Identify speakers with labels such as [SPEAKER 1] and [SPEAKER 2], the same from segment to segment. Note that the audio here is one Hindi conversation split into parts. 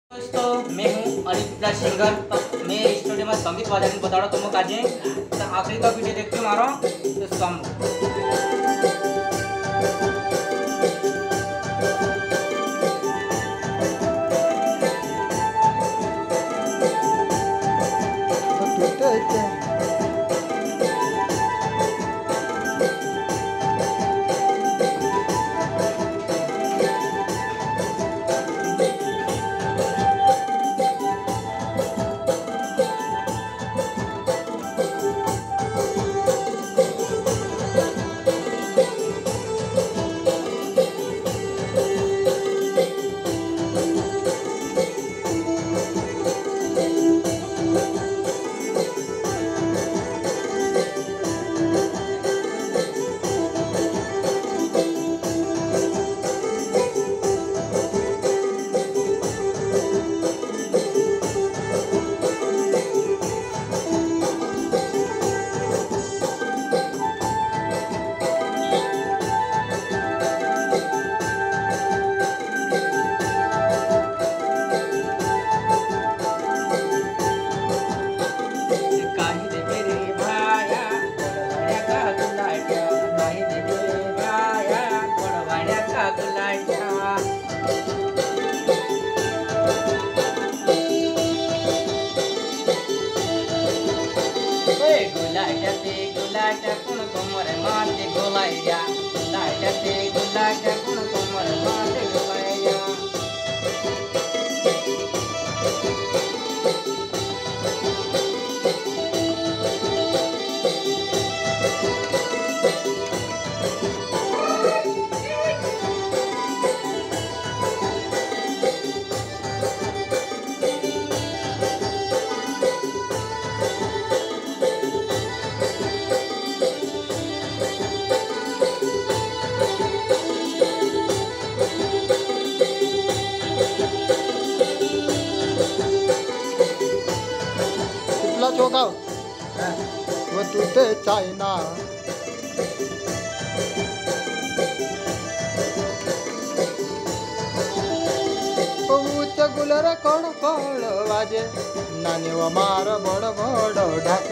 [SPEAKER 1] दोस्तों मैं हूँ अनिल सिंगर। तो मैं स्टूडियो में संगीत बजाने बता रहा तुम काजे तो आखिरी का वीडियो देखते मारो तो सम गुलाटा कुण कोमर माते गोलाइया गुलाटा कुण कोमर माते गोलाइया
[SPEAKER 2] चौका वो तूते चाइना उच्च गुलर कण कण वाजे नाने व मार बड़ बड़ ढाक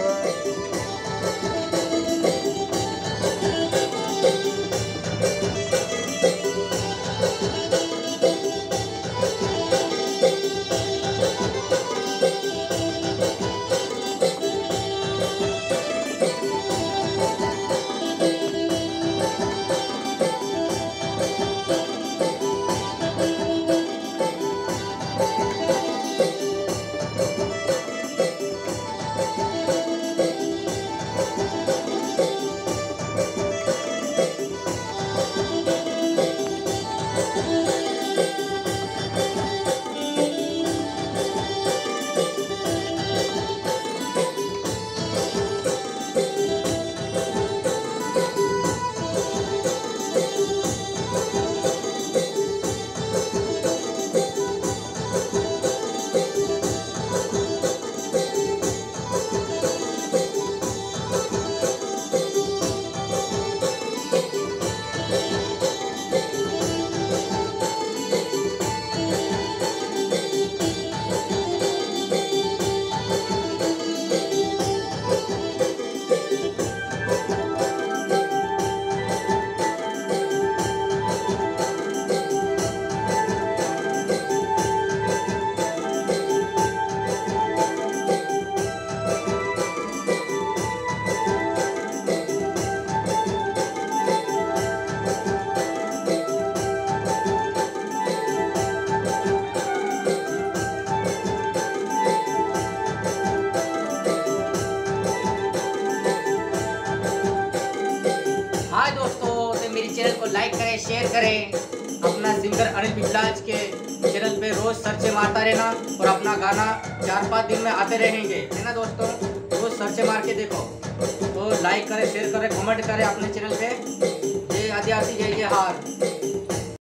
[SPEAKER 1] हाय दोस्तों, तो मेरी चैनल को लाइक करें, शेयर करें। अपना सिंगर अनिल बिजलाज के चैनल पे रोज सर्च मारता रहना और अपना गाना 4-5 दिन में आते रहेंगे, है ना दोस्तों। रोज सर्च मार के देखो, तो लाइक करें, शेयर करें, कमेंट करें अपने चैनल पे। जय आदिवासी, जय जय हार।